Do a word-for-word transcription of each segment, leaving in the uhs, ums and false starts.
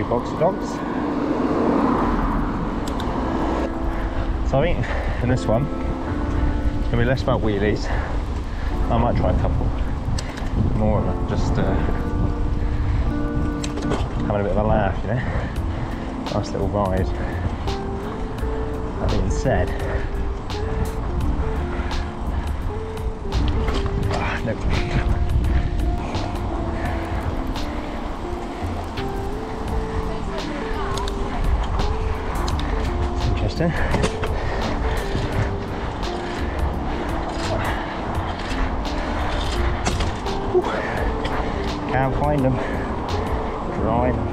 boxer dogs. So I think in this one, it's going to be less about wheelies. I might try a couple more of it, just uh, having a bit of a laugh, you know. Nice little ride. That being said, ah, no. It's interesting. Whew. Can't find them. Dry them.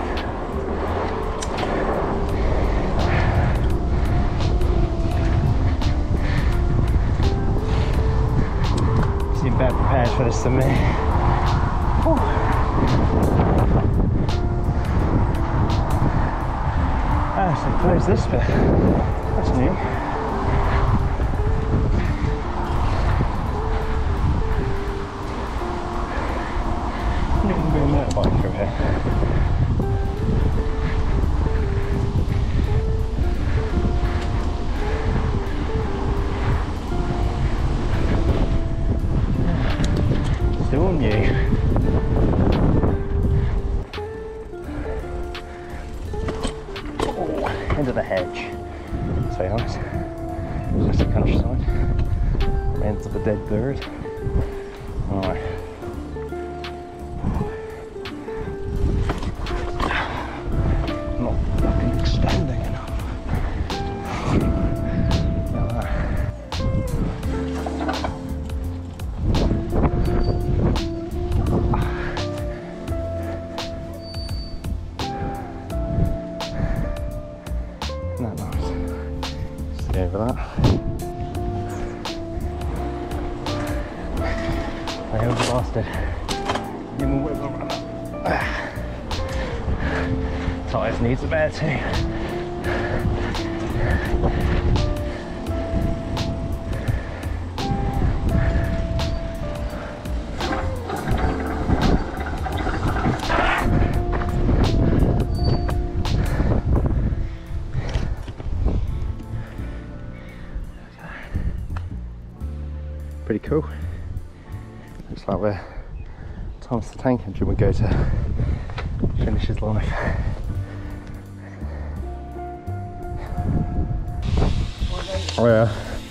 Better prepared for this than me. Whew. Ah, so close this bit. That's new. You can be a motorbike through here. Still new. Oh, into the hedge. That's very nice. Just the countryside. Remains of a dead bird. Alright. Not fucking extending enough. Isn't that nice? Stay over that. I old bastard. Even wiggle around that. Tyres needs a bear too. Pretty cool. Looks like where Thomas the Tank Engine would go to finish his life. Oh yeah.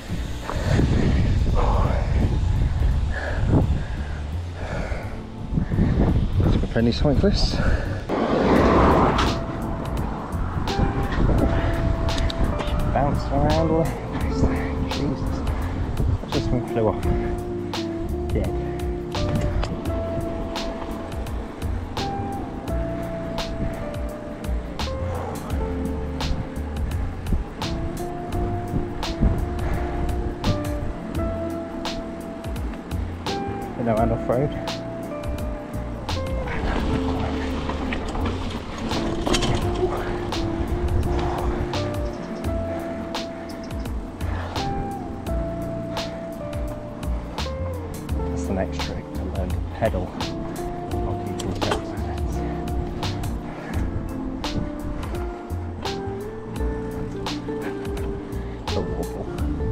That's for penny cyclists. Bouncing around all the Jesus. Just one flew off. Dead. You know, and off road. The next trick to learn to pedal while keeping track balance. The wobble.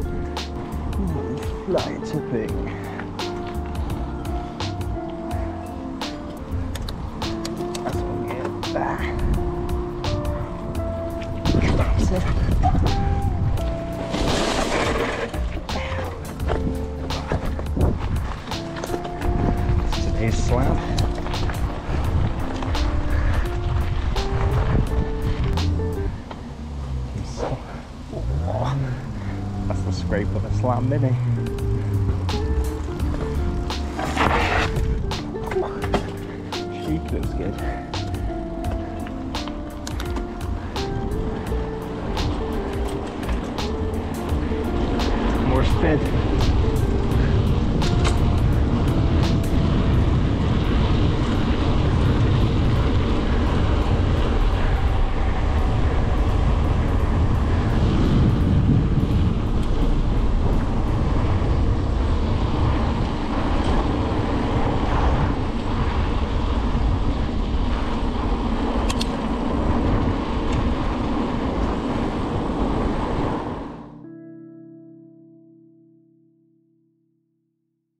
Ooh, fly tipping. That's what we get back. That's it. Today's slab. So, oh, that's the scrape of a Slam Mini. Cheek looks good. More spin.